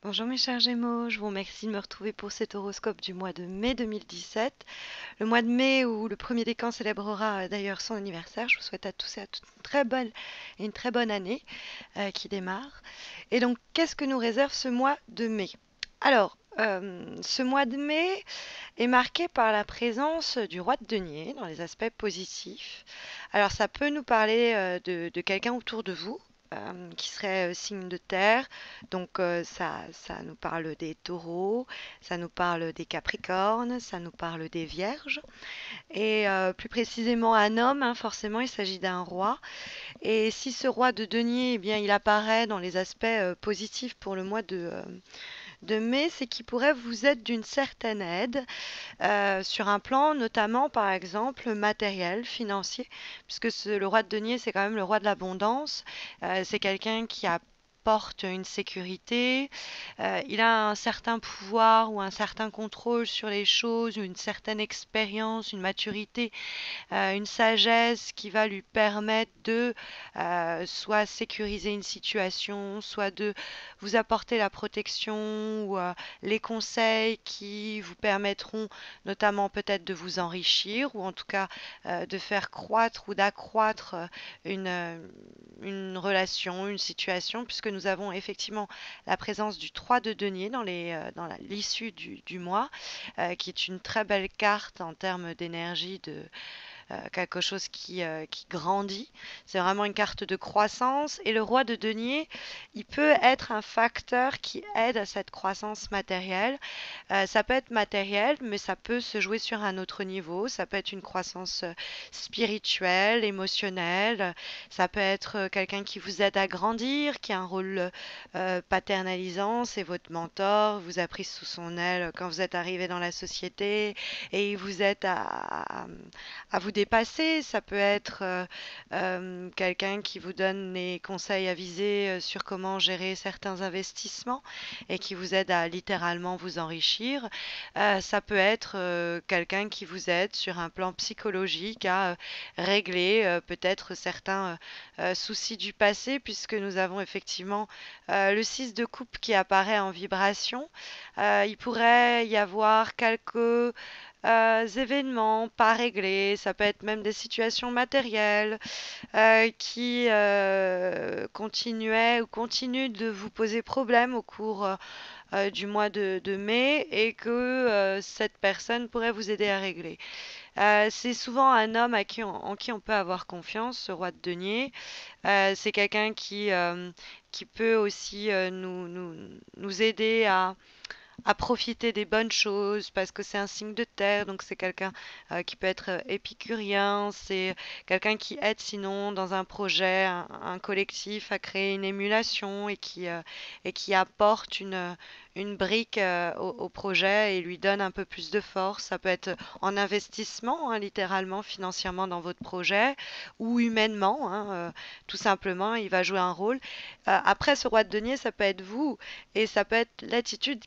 Bonjour mes chers Gémeaux, je vous remercie de me retrouver pour cet horoscope du mois de mai 2017. Le mois de mai où le premier décan célébrera d'ailleurs son anniversaire. Je vous souhaite à tous et à toutes une très bonne année qui démarre. Et donc, qu'est-ce que nous réserve ce mois de mai? Alors, ce mois de mai est marqué par la présence du roi de denier dans les aspects positifs. Alors, ça peut nous parler de quelqu'un autour de vous. Qui serait signe de terre, donc ça nous parle des taureaux, ça nous parle des capricornes, ça nous parle des vierges, et plus précisément un homme, hein, forcément il s'agit d'un roi, et si ce roi de denier, eh bien, il apparaît dans les aspects positifs pour le mois de mai, c'est qu'il pourrait vous être d'une certaine aide sur un plan notamment par exemple matériel, financier, puisque le roi de denier c'est quand même le roi de l'abondance, c'est quelqu'un qui apporte une sécurité, il a un certain pouvoir ou un certain contrôle sur les choses, une certaine expérience, une maturité, une sagesse qui va lui permettre de soit sécuriser une situation, soit de vous apporter la protection ou les conseils qui vous permettront notamment peut-être de vous enrichir ou en tout cas de faire croître ou d'accroître une relation, une situation, puisque nous avons effectivement la présence du 3 de denier dans l'issue du mois, qui est une très belle carte en termes d'énergie, de quelque chose qui grandit. C'est vraiment une carte de croissance. Et le roi de denier, il peut être un facteur qui aide à cette croissance matérielle. Ça peut être matériel, mais ça peut se jouer sur un autre niveau. Ça peut être une croissance spirituelle, émotionnelle. Ça peut être quelqu'un qui vous aide à grandir, qui a un rôle paternalisant. C'est votre mentor, vous a pris sous son aile quand vous êtes arrivé dans la société et il vous aide à vous dépasser. Ça peut être quelqu'un qui vous donne des conseils avisés sur comment gérer certains investissements et qui vous aide à littéralement vous enrichir. Ça peut être quelqu'un qui vous aide sur un plan psychologique à régler peut-être certains soucis du passé, puisque nous avons effectivement le 6 de coupe qui apparaît en vibration. Il pourrait y avoir quelques événements pas réglés, ça peut être même des situations matérielles qui continuaient ou continuent de vous poser problème au cours du mois de mai et que cette personne pourrait vous aider à régler. C'est souvent un homme en qui on peut avoir confiance, ce roi de denier. C'est quelqu'un qui peut aussi nous aider à profiter des bonnes choses parce que c'est un signe de terre, donc c'est quelqu'un qui peut être épicurien, c'est quelqu'un qui aide sinon dans un projet, un collectif à créer une émulation et qui apporte une brique au projet et lui donne un peu plus de force. Ça peut être en investissement, hein, littéralement, financièrement dans votre projet ou humainement, hein, tout simplement, il va jouer un rôle. Après, ce roi de denier, ça peut être vous et ça peut être l'attitude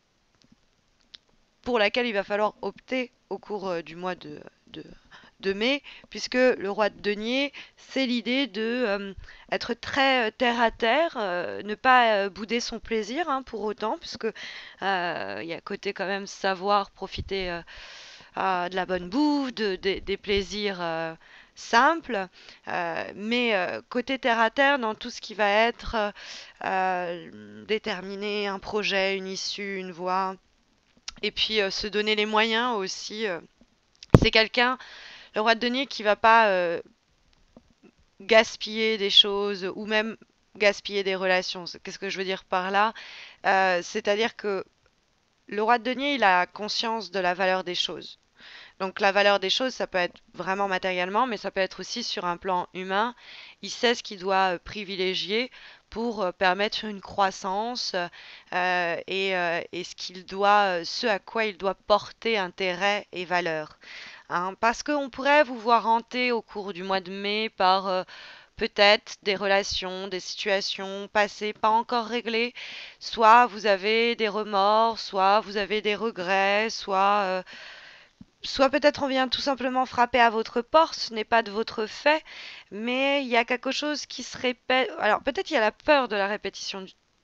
pour laquelle il va falloir opter au cours du mois de, de mai, puisque le roi de denier, c'est l'idée de être très terre à terre, ne pas bouder son plaisir hein, pour autant, puisque il y a côté quand même savoir profiter de la bonne bouffe, des plaisirs simples, mais côté terre à terre dans tout ce qui va être déterminer un projet, une issue, une voie et puis se donner les moyens aussi. C'est quelqu'un, le roi de denier, qui va pas gaspiller des choses ou même gaspiller des relations. Qu'est-ce que je veux dire par là? C'est-à-dire que le roi de denier, il a conscience de la valeur des choses. Donc la valeur des choses, ça peut être vraiment matériellement, mais ça peut être aussi sur un plan humain. Il sait ce qu'il doit privilégier pour permettre une croissance et ce à quoi il doit porter intérêt et valeur. Hein, parce qu'on pourrait vous voir hanter au cours du mois de mai par peut-être des relations, des situations passées pas encore réglées. Soit vous avez des remords, soit vous avez des regrets, soit peut-être on vient tout simplement frapper à votre porte, ce n'est pas de votre fait, mais il y a quelque chose qui se répète. Alors peut-être il y a la peur de la répétition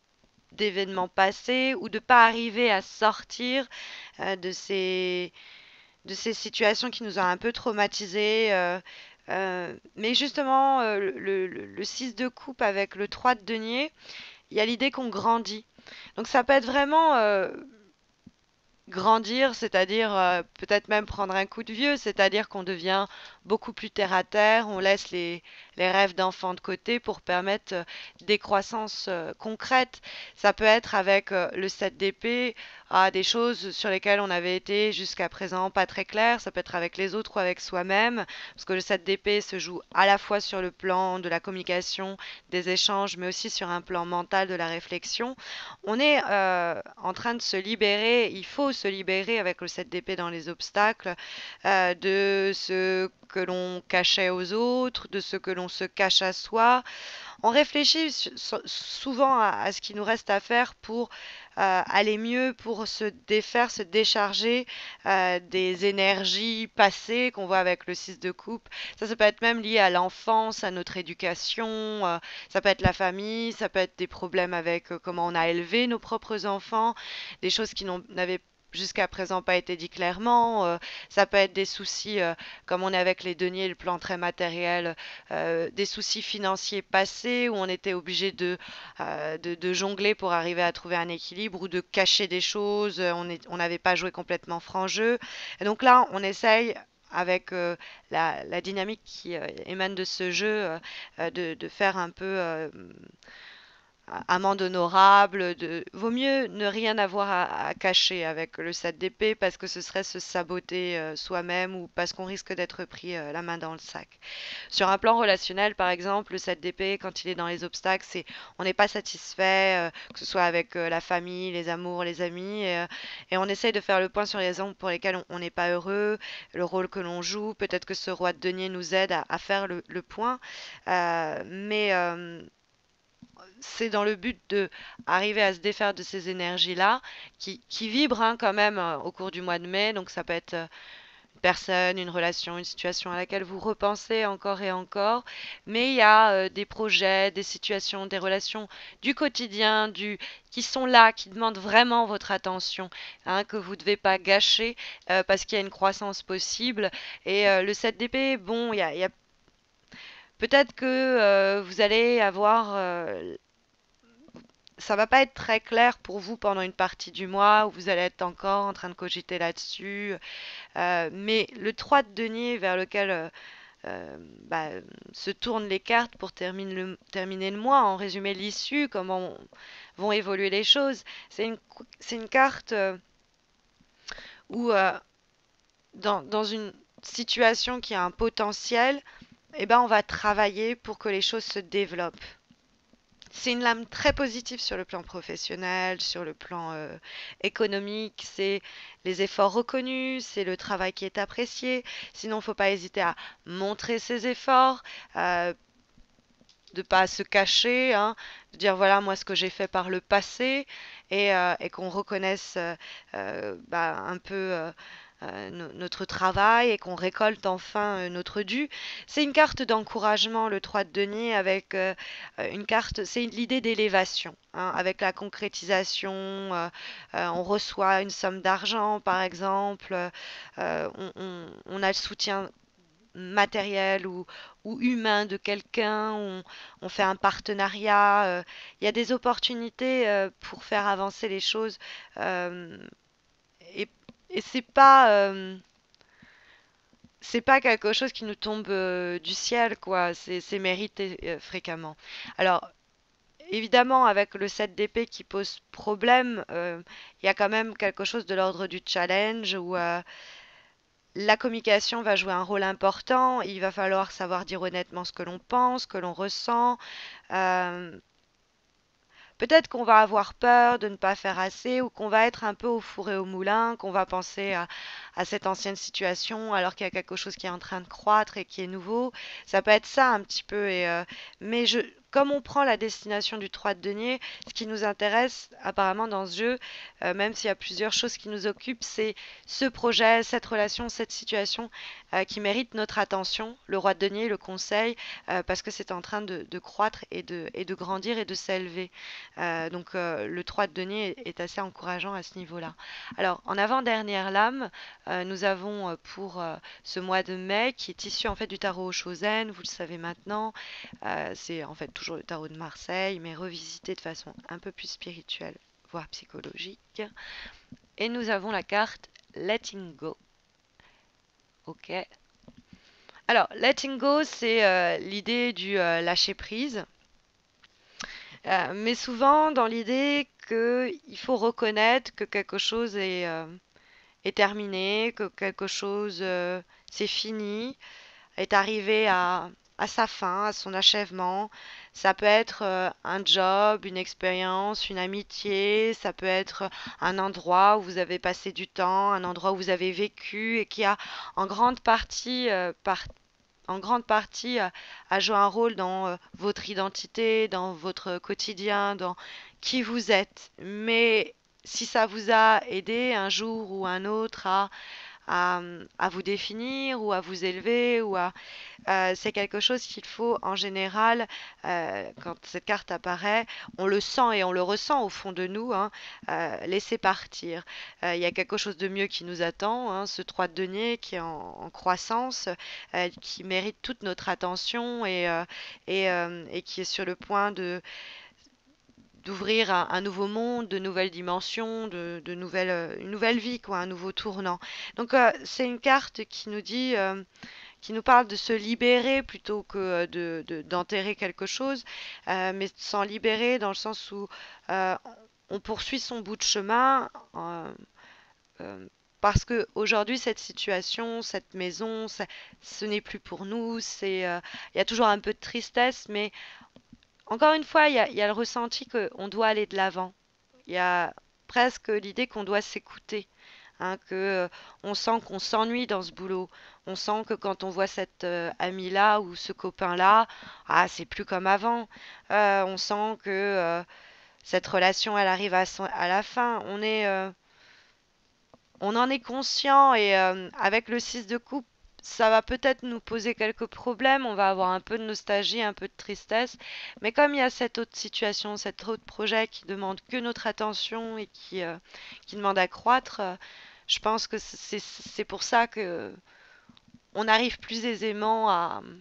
d'événements passés ou de pas arriver à sortir de ces situations qui nous ont un peu traumatisés. Mais justement, le 6 de coupe avec le 3 de denier, il y a l'idée qu'on grandit. Donc ça peut être vraiment grandir, c'est-à-dire peut-être même prendre un coup de vieux, c'est-à-dire qu'on devient beaucoup plus terre à terre, on laisse les rêves d'enfant de côté pour permettre des croissances concrètes. Ça peut être avec le 7 d'épée, des choses sur lesquelles on avait été jusqu'à présent pas très clair, ça peut être avec les autres ou avec soi-même, parce que le 7 d'épée se joue à la fois sur le plan de la communication, des échanges, mais aussi sur un plan mental de la réflexion. On est en train de se libérer, il faut se libérer avec le 7 d'épée dans les obstacles, de ce que l'on cachait aux autres, de ce que l'on se cache à soi. On réfléchit souvent à ce qu'il nous reste à faire pour aller mieux, pour se défaire, se décharger des énergies passées qu'on voit avec le 6 de coupe. Ça peut être même lié à l'enfance, à notre éducation, ça peut être la famille, ça peut être des problèmes avec comment on a élevé nos propres enfants, des choses qui n'avaient jusqu'à présent pas été dit clairement. Ça peut être des soucis, comme on est avec les deniers, le plan très matériel, des soucis financiers passés où on était obligé de jongler pour arriver à trouver un équilibre ou de cacher des choses, on n'avait pas joué complètement franc jeu. Et donc là, on essaye avec la dynamique qui émane de ce jeu, de faire un peu amende honorable, vaut mieux ne rien avoir à cacher avec le 7 d'épée parce que ce serait se saboter soi-même ou parce qu'on risque d'être pris la main dans le sac. Sur un plan relationnel, par exemple, le 7 d'épée, quand il est dans les obstacles, c'est on n'est pas satisfait, que ce soit avec la famille, les amours, les amis, et on essaye de faire le point sur les raisons pour lesquelles on n'est pas heureux, le rôle que l'on joue. Peut-être que ce roi de denier nous aide à faire le point, mais c'est dans le but de arriver à se défaire de ces énergies-là qui vibrent hein, quand même au cours du mois de mai. Donc ça peut être une personne, une relation, une situation à laquelle vous repensez encore et encore. Mais il y a des projets, des situations, des relations du quotidien, qui sont là, qui demandent vraiment votre attention, hein, que vous ne devez pas gâcher parce qu'il y a une croissance possible. Et le 7 d'épée, bon, il y a peut-être que vous allez avoir ça va pas être très clair pour vous pendant une partie du mois où vous allez être encore en train de cogiter là-dessus. Mais le 3 de denier vers lequel euh, bah, se tournent les cartes pour terminer le mois, en résumé l'issue, comment vont évoluer les choses, c'est une carte où dans une situation qui a un potentiel, eh ben, on va travailler pour que les choses se développent. C'est une lame très positive sur le plan professionnel, sur le plan économique. C'est les efforts reconnus, c'est le travail qui est apprécié. Sinon, il ne faut pas hésiter à montrer ses efforts, euh, de pas se cacher, hein, de dire voilà moi ce que j'ai fait par le passé et qu'on reconnaisse un peu notre travail et qu'on récolte enfin notre dû. C'est une carte d'encouragement, le 3 de denier, avec une carte, c'est l'idée d'élévation, hein, avec la concrétisation. On reçoit une somme d'argent, par exemple, on a le soutien matériel ou humain de quelqu'un, on fait un partenariat, il y a des opportunités pour faire avancer les choses euh, et, et c'est pas quelque chose qui nous tombe du ciel, quoi, c'est mérité fréquemment. Alors, évidemment, avec le 7 d'épée qui pose problème, il y a quand même quelque chose de l'ordre du challenge où la communication va jouer un rôle important. Il va falloir savoir dire honnêtement ce que l'on pense, ce que l'on ressent. Euh, Peut-être qu'on va avoir peur de ne pas faire assez ou qu'on va être un peu au four et au moulin, qu'on va penser à cette ancienne situation alors qu'il y a quelque chose qui est en train de croître et qui est nouveau. Ça peut être ça un petit peu. Mais comme on prend la destination du 3 de denier, ce qui nous intéresse apparemment dans ce jeu, même s'il y a plusieurs choses qui nous occupent, c'est ce projet, cette relation, cette situation qui mérite notre attention. Le roi de denier le conseil parce que c'est en train de croître et de grandir et de s'élever. Donc le 3 de denier est assez encourageant à ce niveau-là. Alors en avant-dernière lame, nous avons pour ce mois de mai qui est issu en fait du tarot Chosen, vous le savez maintenant. C'est en fait toujours le tarot de Marseille, mais revisité de façon un peu plus spirituelle, voire psychologique. Et nous avons la carte Letting Go. Ok. Alors, letting go, c'est l'idée du lâcher prise, mais souvent dans l'idée qu'il faut reconnaître que quelque chose est terminé, que quelque chose c'est fini, est arrivé à sa fin, à son achèvement. Ça peut être un job, une expérience, une amitié, ça peut être un endroit où vous avez passé du temps, un endroit où vous avez vécu et qui a en grande partie, a joué un rôle dans votre identité, dans votre quotidien, dans qui vous êtes. Mais si ça vous a aidé un jour ou un autre à vous définir ou à vous élever c'est quelque chose qu'il faut en général, quand cette carte apparaît, on le sent et on le ressent au fond de nous, hein, laisser partir. Il y a quelque chose de mieux qui nous attend, hein, ce 3 de denier qui est en croissance, qui mérite toute notre attention et qui est sur le point d'ouvrir un nouveau monde, de nouvelles dimensions, une nouvelle vie, quoi, un nouveau tournant. Donc c'est une carte qui nous parle de se libérer plutôt que d'enterrer quelque chose, mais s'en libérer dans le sens où euh, on poursuit son bout de chemin euh, parce que aujourd'hui cette situation, cette maison, ce n'est plus pour nous. Il y a toujours un peu de tristesse, mais encore une fois, il y a le ressenti qu'on doit aller de l'avant. Il y a presque l'idée qu'on doit s'écouter, hein, que on sent qu'on s'ennuie dans ce boulot. On sent que quand on voit cette amie-là ou ce copain-là, ah, c'est plus comme avant. On sent que cette relation, elle arrive à la fin. On en est conscient et avec le 6 de coupe, ça va peut-être nous poser quelques problèmes. On va avoir un peu de nostalgie, un peu de tristesse. Mais comme il y a cette autre situation, cet autre projet qui demande que notre attention et qui demande à croître, je pense que c'est pour ça que on arrive plus aisément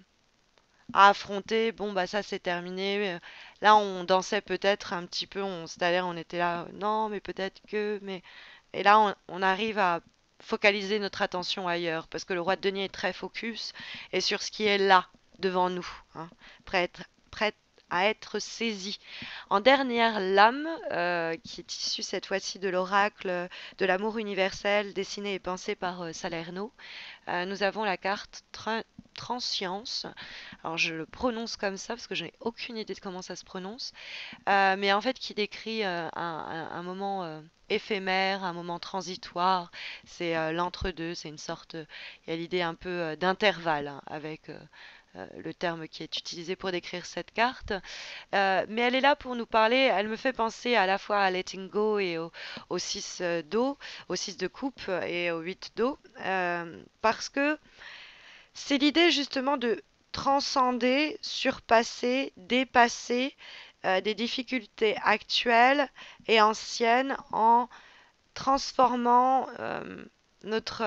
à affronter. Bon, bah ça c'est terminé. Là, on dansait peut-être un petit peu, on s'était on était là, non, mais peut-être que, mais et là, on arrive à focaliser notre attention ailleurs, parce que le roi de denier est très focus et sur ce qui est là, devant nous, hein, prêt à être saisi. En dernière lame, qui est issue cette fois-ci de l'oracle de l'amour universel dessiné et pensé par Salerno, nous avons la carte Transience. Alors je le prononce comme ça parce que je n'ai aucune idée de comment ça se prononce, mais en fait qui décrit un moment éphémère, un moment transitoire. C'est l'entre-deux, c'est une sorte, il y a l'idée un peu d'intervalle hein, avec le terme qui est utilisé pour décrire cette carte. Mais elle est là pour nous parler, elle me fait penser à la fois à Letting Go et au 6 d'eau, au 6 de coupe et au 8 d'eau, parce que c'est l'idée justement de transcender, surpasser, dépasser des difficultés actuelles et anciennes en transformant notre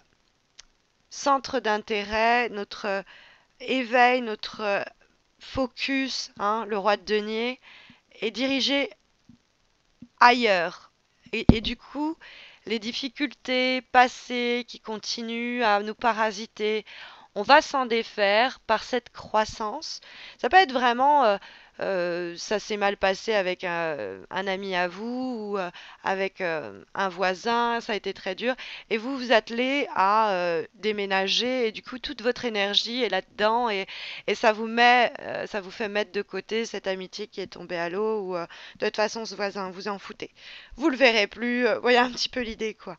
centre d'intérêt, notre éveil, notre focus, hein, le roi de denier, est dirigé ailleurs. Et du coup, les difficultés passées qui continuent à nous parasiter, on va s'en défaire par cette croissance. Ça peut être vraiment, ça s'est mal passé avec un ami à vous ou avec un voisin, ça a été très dur, et vous vous attelez à déménager, et du coup toute votre énergie est là-dedans, et ça vous fait mettre de côté cette amitié qui est tombée à l'eau, ou de toute façon ce voisin, vous en foutez. Vous le verrez plus, voyez un petit peu l'idée, quoi.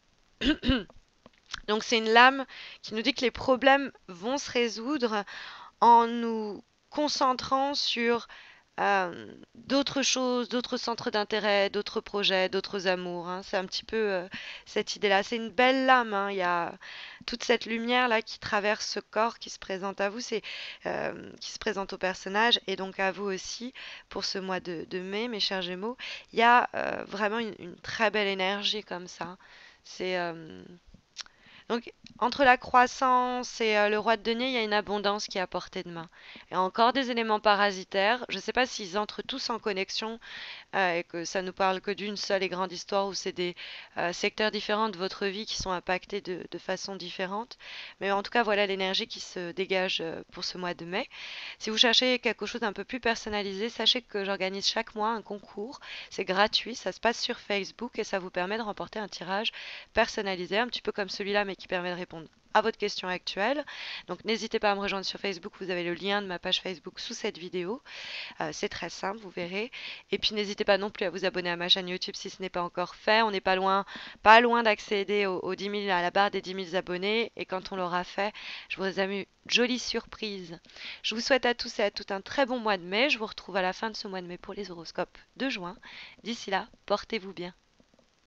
Donc c'est une lame qui nous dit que les problèmes vont se résoudre en nous concentrant sur d'autres choses, d'autres centres d'intérêt, d'autres projets, d'autres amours, hein. C'est un petit peu cette idée-là. C'est une belle lame, hein. Il y a toute cette lumière-là qui traverse ce corps qui se présente à vous, qui se présente au personnage et donc à vous aussi pour ce mois de mai, mes chers Gémeaux. Il y a vraiment une très belle énergie comme ça. C'est donc, entre la croissance et le roi de denier, il y a une abondance qui est à portée de main. Et encore des éléments parasitaires. Je ne sais pas s'ils entrent tous en connexion et que ça nous parle que d'une seule et grande histoire ou c'est des secteurs différents de votre vie qui sont impactés de façon différente. Mais en tout cas, voilà l'énergie qui se dégage pour ce mois de mai. Si vous cherchez quelque chose d'un peu plus personnalisé, sachez que j'organise chaque mois un concours. C'est gratuit, ça se passe sur Facebook et ça vous permet de remporter un tirage personnalisé, un petit peu comme celui-là, mais qui permet de répondre à votre question actuelle. Donc n'hésitez pas à me rejoindre sur Facebook, vous avez le lien de ma page Facebook sous cette vidéo. C'est très simple, vous verrez. Et puis n'hésitez pas non plus à vous abonner à ma chaîne YouTube si ce n'est pas encore fait. On n'est pas loin d'accéder aux 10 000, à la barre des 10 000 abonnés. Et quand on l'aura fait, je vous réserve une jolie surprise. Je vous souhaite à tous et à toutes un très bon mois de mai. Je vous retrouve à la fin de ce mois de mai pour les horoscopes de juin. D'ici là, portez-vous bien.